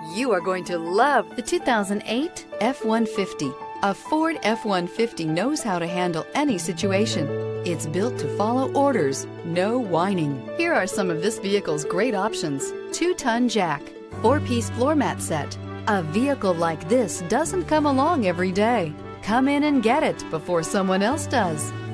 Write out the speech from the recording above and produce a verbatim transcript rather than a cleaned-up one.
You are going to love the two thousand eight F one fifty. A Ford F one fifty knows how to handle any situation. It's built to follow orders, no whining. Here are some of this vehicle's great options: two-ton jack, four-piece floor mat set. A vehicle like this doesn't come along every day. Come in and get it before someone else does.